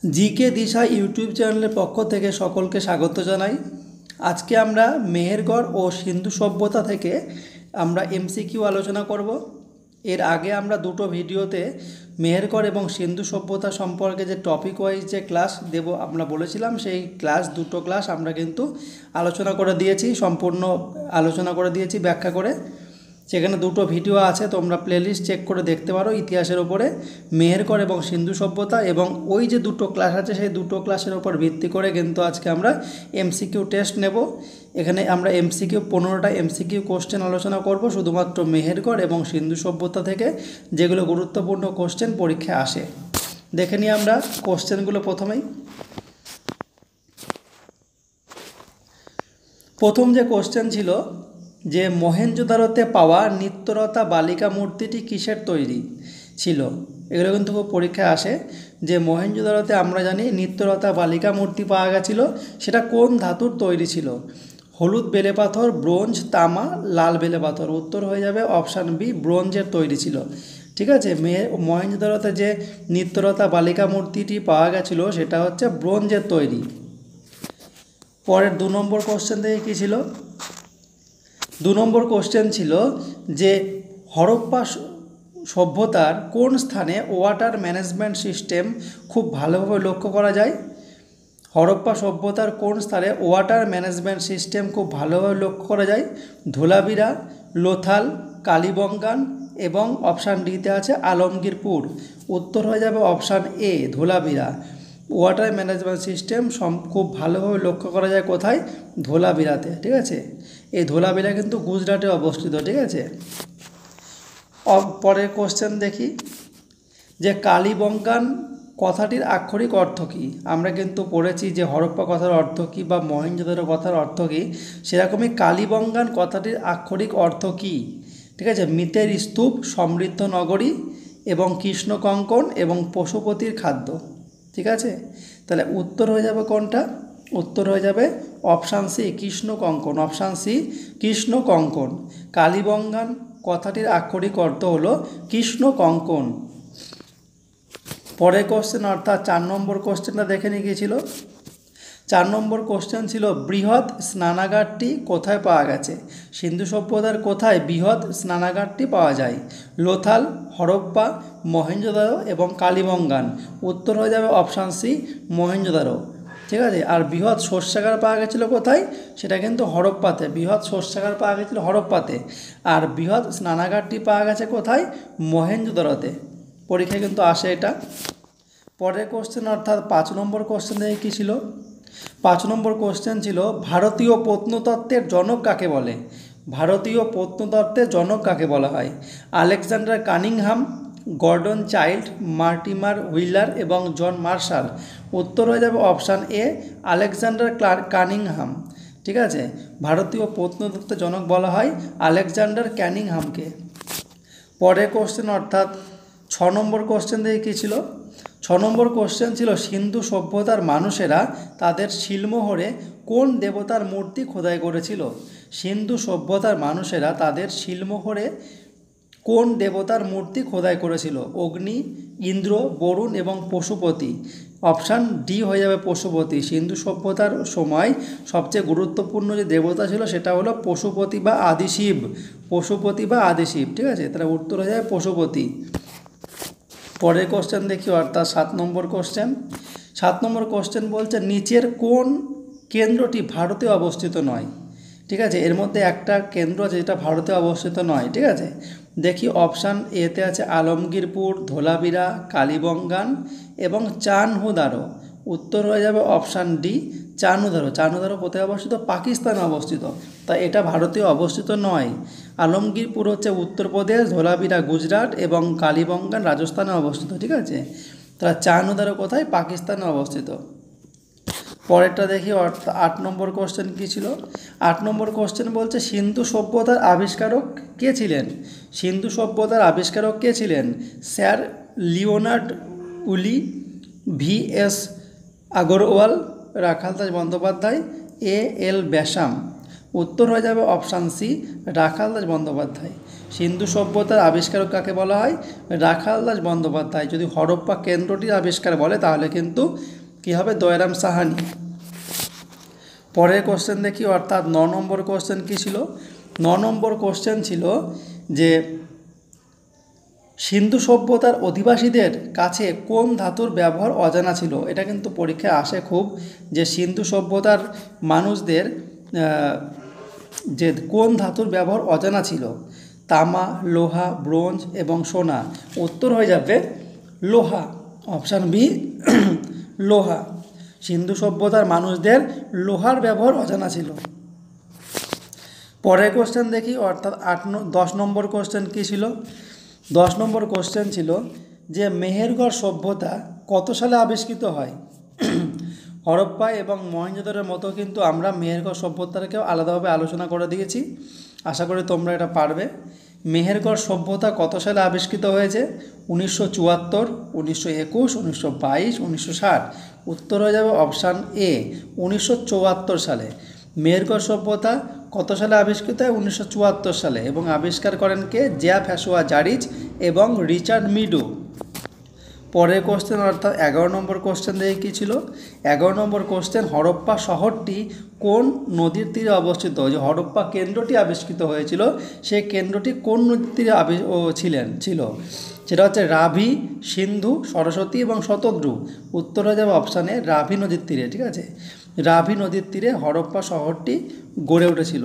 GK দিশা YouTube চ্যানেলের পক্ষ থেকে সকলকে স্বাগত জানাই। আজকে আমরা মেহেরগড় ও সিন্ধু সভ্যতা থেকে আমরা এমসিকিউ আলোচনা করব। এর আগে আমরা দুটো ভিডিওতে মেহেরগড় এবং সিন্ধু সভ্যতা সম্পর্কে যে টপিক ওয়াইজ যে ক্লাস দেব আমরা বলেছিলাম, সেই দুটো ক্লাস আমরা কিন্তু আলোচনা করে দিয়েছি, সম্পূর্ণ আলোচনা করে দিয়েছি ব্যাখ্যা করে। সেখানে দুটো ভিডিও আছে, তোমরা প্লেলিস্ট চেক করে দেখতে পারো ইতিহাসের ওপরে মেহেরগড় এবং সিন্ধু সভ্যতা, এবং ওই যে দুটো ক্লাস আছে সেই দুটো ক্লাসের ওপর ভিত্তি করে কিন্তু আজকে আমরা এমসিকিউ টেস্ট নেব। এখানে আমরা এমসিকিউ 15টা এমসিকিউ কোশ্চেন আলোচনা করব শুধুমাত্র মেহেরগড় এবং সিন্ধু সভ্যতা থেকে, যেগুলো গুরুত্বপূর্ণ কোশ্চেন পরীক্ষায় আসে। দেখে নিই আমরা কোশ্চেনগুলো। প্রথম যে কোশ্চেন ছিল যে মহেঞ্জোদারোতে পাওয়া নিত্যরতা বালিকা মূর্তিটি কিসের তৈরি ছিল। এগুলো কিন্তু পরীক্ষায় আসে যে মহেঞ্জোদারোতে আমরা জানি নিত্যরতা বালিকা মূর্তি পাওয়া গেছিলো, সেটা কোন ধাতুর তৈরি ছিল। হলুদ বেলে পাথর, ব্রোঞ্জ, তামা, লাল বেলে পাথর। উত্তর হয়ে যাবে অপশান বি, ব্রোঞ্জের তৈরি ছিল। ঠিক আছে, মহেঞ্জোদারোতে যে নিত্যরতা বালিকা মূর্তিটি পাওয়া গেছিলো সেটা হচ্ছে ব্রোঞ্জের তৈরি। পরের 2 নম্বর কোশ্চেন থেকে কী ছিল, 2 নম্বর কোশ্চেন ছিল যে হরপ্পা সভ্যতার কোন স্থানে ওয়াটার ম্যানেজমেন্ট সিস্টেম খুব ভালোভাবে লক্ষ্য করা যায়। হরপ্পা সভ্যতার কোন স্থানে ওয়াটার ম্যানেজমেন্ট সিস্টেম খুব ভালোভাবে লক্ষ্য করা যায়। ধোলাবিরা, লোথাল, কালীবঙ্গান এবং অপশান ডিতে আছে আলমগীরপুর। উত্তর হয়ে যাবে option A, Dholavira. Water management system খুব ভালোভাবে লক্ষ্য করা যায় কোথায়, ধোলাবিরাতে। ঠিক আছে, এই ধোলাবিরা কিন্তু গুজরাটে অবস্থিত। ঠিক আছে, পরের কোশ্চেন দেখি যে কালীবঙ্গান কথাটির আক্ষরিক অর্থ কী। আমরা কিন্তু পড়েছি যে হরপ্পা কথার অর্থ কী বা মহেঞ্জোদারো কথার অর্থ কী, সেরকমই কালীবঙ্গান কথাটির আক্ষরিক অর্থ কী। ঠিক আছে, মিতের স্তূপ, সমৃদ্ধ নগরী এবং কৃষ্ণ কঙ্কন এবং পশুপতির খাদ্য। ঠিক আছে, তাহলে উত্তর হয়ে যাবে কোনটা, উত্তর হয়ে যাবে অপশান সি, কৃষ্ণ কঙ্কন। অপশান সি, কৃষ্ণ কঙ্কন। কালীবঙ্গান কথাটির আক্ষরিক অর্থ হলো কৃষ্ণ কঙ্কন। পরের কোশ্চেন অর্থাৎ 4 নম্বর কোশ্চেনটা দেখে নিয়ে গিয়েছিল। 4 নম্বর কোশ্চেন ছিল বৃহৎ স্নানাগারটি কোথায় পাওয়া গেছে। সিন্ধু সভ্যতার কোথায় বৃহৎ স্নানাগারটি পাওয়া যায়। লোথাল, হরপ্পা, মহেঞ্জোদারো এবং কালীবঙ্গান। উত্তর হয়ে যাবে অপশান সি, মহেঞ্জোদারো। ঠিক আছে, আর বৃহৎ শস্যাগার পাওয়া গেছিলো কোথায়, সেটা কিন্তু হরপ্পাতে। বৃহৎ শস্যাগার পাওয়া গেছিলো হরপ্পাতে, আর বৃহৎ স্নানাগারটি পাওয়া গেছে কোথায়, মহেঞ্জোদারোতে। পরীক্ষায় কিন্তু আসে এটা। পরের কোশ্চেন অর্থাৎ 5 নম্বর কোশ্চেন থেকে কী ছিল, 5 নম্বর কোশ্চেন ছিল ভারতীয় প্রত্নতত্ত্বের জনক কাকে বলে। ভারতীয় প্রত্নতত্ত্বের জনক কাকে বলা হয়। Alexander Cunningham, Gordon Childe, Mortimer Wheeler এবং জন মার্শাল। উত্তর হয়ে যাবে অপশান এ, আলেকজান্ডার কানিংহাম। ঠিক আছে, ভারতীয় প্রত্নতত্ত্বের জনক বলা হয় আলেকজান্ডার কানিংহামকে। পরের কোশ্চেন অর্থাৎ 6 নম্বর কোশ্চেন থেকে কী ছিল, 6 নম্বর কোশ্চেন ছিল সিন্ধু সভ্যতার মানুষেরা তাদের শিলমোহরে কোন দেবতার মূর্তি খোদাই করেছিল। সিন্ধু সভ্যতার মানুষেরা তাদের শিলমোহরে কোন দেবতার মূর্তি খোদাই করেছিল। অগ্নি, ইন্দ্র, বরুণ এবং পশুপতি। অপশান ডি হয়ে যাবে পশুপতি। সিন্ধু সভ্যতার সময় সবচেয়ে গুরুত্বপূর্ণ যে দেবতা ছিল সেটা হলো পশুপতি বা আদিশিব। পশুপতি বা আদিশিব। ঠিক আছে, তাহলে উত্তর হয়ে যাবে পশুপতি। পরের কোশ্চেন দেখি অর্থাৎ 7 নম্বর কোশ্চেন। 7 নম্বর কোশ্চেন বলছে নিচের কোন কেন্দ্রটি ভারতে অবস্থিত নয়। ঠিক আছে, এর মধ্যে একটা কেন্দ্র আছে যেটা ভারতে অবস্থিত নয়। ঠিক আছে, দেখি অপশান এতে আছে আলমগীরপুর, ধোলাবিরা, কালীবঙ্গান এবং চানহুদারো। উত্তর হয়ে যাবে অপশান ডি, চানহুদারো। চানহুদারো কোথায় অবস্থিত, পাকিস্তানে অবস্থিত, তাই এটা ভারতে অবস্থিত নয়। আলমগীরপুর হচ্ছে উত্তরপ্রদেশ, ধোলাবিরা গুজরাট এবং কালীবঙ্গান রাজস্থানে অবস্থিত। ঠিক আছে, তাহলে চানহুদারো কোথায়, পাকিস্তানে অবস্থিত। পরেরটা দেখি 8 নম্বর কোশ্চেন কী ছিল। 8 নম্বর কোশ্চেন বলছে সিন্ধু সভ্যতার আবিষ্কারক কে ছিলেন। সিন্ধু সভ্যতার আবিষ্কারক কে ছিলেন। Sir Leonard Woolley, VS Agarwal, Rakhaldas Bandyopadhyay, AL Basham. উত্তর হয়ে যাবে অপশান সি, রাখালদাস বন্দ্যোপাধ্যায়। সিন্ধু সভ্যতার আবিষ্কারক কাকে বলা হয়? রাখালদাস বন্দ্যোপাধ্যায়। যদি হরপ্পা কেন্দ্রটির আবিষ্কার বলে তাহলে কিন্তু কী হবে? দয়ারাম সাহানি। পরের কোশ্চেন দেখি, অর্থাৎ 9 নম্বর কোশ্চেন কী ছিল? 9 নম্বর কোশ্চেন ছিল যে সিন্ধু সভ্যতার অধিবাসীদের কাছে কোন ধাতুর ব্যবহার অজানা ছিল? এটা কিন্তু পরীক্ষায় আসে খুব, যে সিন্ধু সভ্যতার মানুষদের যে কোন ধাতুর ব্যবহার অজানা ছিল? তামা, লোহা, ব্রোঞ্জ এবং সোনা। উত্তর হয়ে যাবে লোহা, অপশান বি, লোহা। সিন্ধু সভ্যতার মানুষদের লোহার ব্যবহার অজানা ছিল। পরের কোশ্চেন দেখি, অর্থাৎ 10 নম্বর কোশ্চেন কী ছিল? 10 নম্বর কোশ্চেন ছিল যে মেহেরগড় সভ্যতা কত সালে আবিষ্কৃত হয়? হরপ্পা এবং মহেঞ্জোদারোর মতো কিন্তু আমরা মেহেরগড় সভ্যতাকেও আলাদাভাবে আলোচনা করে দিয়েছি। আশা করি তোমরা এটা পারবে। মেহেরগড় সভ্যতা কত সালে আবিষ্কৃত হয়েছে? 1974, 1921, 1922, 1960। উত্তর হয়ে যাবে অপশান এ, 1974 সালে। মেহেরগড় সভ্যতা কত সালে আবিষ্কৃত হয়? 1974 সালে। এবং আবিষ্কার করেন কে? জ্যাফ্রাসোয়া জারিচ এবং রিচার্ড মিডো। পরের কোশ্চেন, অর্থাৎ 11 নম্বর কোশ্চেন দেখে কী ছিল? 11 নম্বর কোশ্চেন, হরপ্পা শহরটি কোন নদীর তীরে অবস্থিত? যে হরপ্পা কেন্দ্রটি আবিষ্কৃত হয়েছিল, সেই কেন্দ্রটি কোন নদীর তীরে ছিল? সেটা হচ্ছে রাভি, সিন্ধু, সরস্বতী এবং শতদ্রু। উত্তর হয়ে যাবে অপশানে রাভি নদীর তীরে। ঠিক আছে, রাভি নদীর তীরে হরপ্পা শহরটি গড়ে উঠেছিল।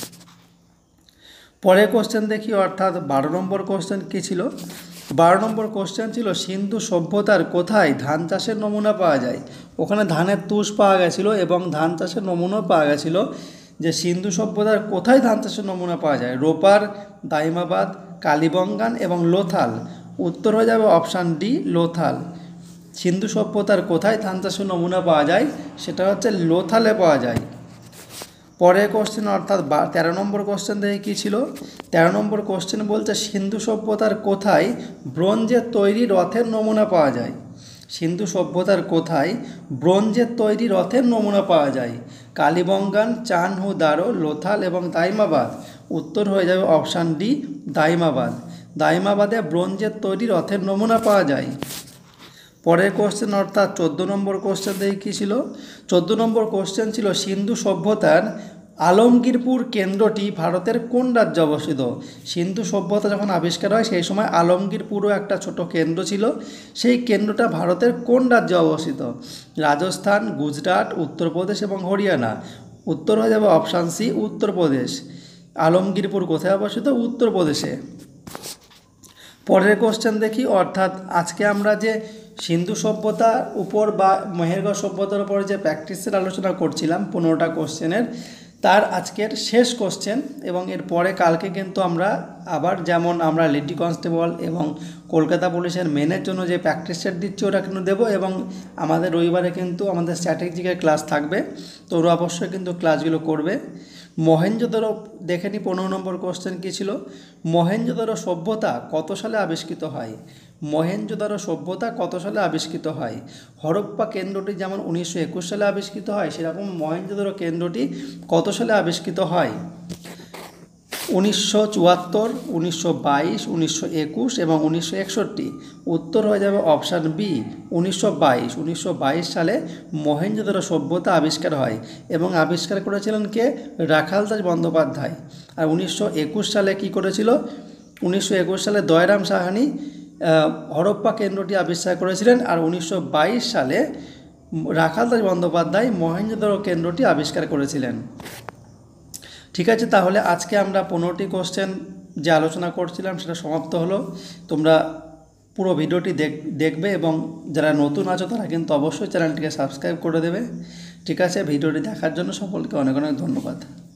পরের কোশ্চেন দেখি, অর্থাৎ 12 নম্বর কোশ্চেন কী ছিল? 12 নম্বর কোশ্চেন ছিল সিন্ধু সভ্যতার কোথায় ধান চাষের নমুনা পাওয়া যায়? ওখানে ধানের তুষ পাওয়া গেছিলো এবং ধান চাষের নমুনাও পাওয়া গেছিলো। যে সিন্ধু সভ্যতার কোথায় ধান চাষের নমুনা পাওয়া যায়? রোপার, দাইমাবাদ, কালীবঙ্গান এবং লোথাল। উত্তর হয়ে যাবে অপশান ডি, লোথাল। সিন্ধু সভ্যতার কোথায় ধান চাষের নমুনা পাওয়া যায়? সেটা হচ্ছে লোথালে পাওয়া যায়। পরের কোশ্চেন, অর্থাৎ 13 নম্বর কোশ্চেন দেখে কী ছিল? 13 নম্বর কোশ্চেন বলছে সিন্ধু সভ্যতার কোথায় ব্রোঞ্জের তৈরি রথের নমুনা পাওয়া যায়? সিন্ধু সভ্যতার কোথায় ব্রোঞ্জের তৈরি রথের নমুনা পাওয়া যায়? কালীবঙ্গান, চানহু দারো, লোথাল এবং দাইমাবাদ। উত্তর হয়ে যাবে অপশান ডি, দাইমাবাদ। দাইমাবাদে ব্রোঞ্জের তৈরি রথের নমুনা পাওয়া যায়। পরের কোশ্চেন, অর্থাৎ 14 নম্বর কোশ্চেন দেখে কী ছিল? 14 নম্বর কোশ্চেন ছিল সিন্ধু সভ্যতার আলমগীরপুর কেন্দ্রটি ভারতের কোন রাজ্যে অবস্থিত? সিন্ধু সভ্যতা যখন আবিষ্কার হয় সেই সময় আলমগীরপুরও একটা ছোট কেন্দ্র ছিল। সেই কেন্দ্রটা ভারতের কোন রাজ্যে অবস্থিত? রাজস্থান, গুজরাট, উত্তরপ্রদেশ এবং হরিয়ানা। উত্তর হয়ে যাবে অপশান সি, উত্তরপ্রদেশ। আলমগীরপুর কোথায় অবস্থিত? উত্তরপ্রদেশে। পরের কোশ্চেন দেখি, অর্থাৎ আজকে আমরা যে সিন্ধু সভ্যতার উপর বা মেহেরগড় সভ্যতার উপর যে প্র্যাকটিসের আলোচনা করছিলাম 15টা কোশ্চেনের, তার আজকের শেষ কোশ্চেন। এবং এর পরে কালকে কিন্তু আমরা আবার যেমন আমরা লেডি কনস্টেবল এবং কলকাতা পুলিশের মেনের জন্য যে প্র্যাকটিস সেট দিচ্ছি ওটা কিন্তু দেবো। এবং আমাদের রবিবারে কিন্তু আমাদের স্ট্র্যাটেজিকের ক্লাস থাকবে, তো ওরা অবশ্যই কিন্তু ক্লাসগুলো করবে। মহেঞ্জোদারো দেখে নি 15 নম্বর কোশ্চেন কী ছিল? মহেঞ্জোদারো সভ্যতা কত সালে আবিষ্কৃত হয়? মহেঞ্জোদারো সভ্যতা কত সালে আবিষ্কৃত হয়? হরপ্পা কেন্দ্রটি যেমন 1921 সালে আবিষ্কৃত হয়, সেরকম মহেঞ্জোদারো কেন্দ্রটি কত সালে আবিষ্কৃত হয়? 1974, 1922, 1921 এবং 1961। উত্তর হয়ে যাবে অপশান বি, 1922। 1922 সালে মহেঞ্জোদারো সভ্যতা আবিষ্কার হয় এবং আবিষ্কার করেছিলেন কে? রাখালদাস বন্দ্যোপাধ্যায়। আর 1921 সালে কি করেছিল? 1921 সালে দয়ারাম সাহানি হরপ্পা কেন্দ্রটি আবিষ্কার করেছিলেন। আর 1922 সালে রাখালদাস বন্দ্যোপাধ্যায় মহেঞ্জোদারো কেন্দ্রটি আবিষ্কার করেছিলেন। ঠিক আছে, তাহলে আজকে আমরা 15টি কোশ্চেন যে আলোচনা করছিলাম সেটা সমাপ্ত হলো। তোমরা পুরো ভিডিওটি দেখবে এবং যারা নতুন আছো তারা কিন্তু অবশ্যই চ্যানেলটিকে সাবস্ক্রাইব করে দেবে। ঠিক আছে, ভিডিওটি দেখার জন্য সকলকে অনেক অনেক ধন্যবাদ।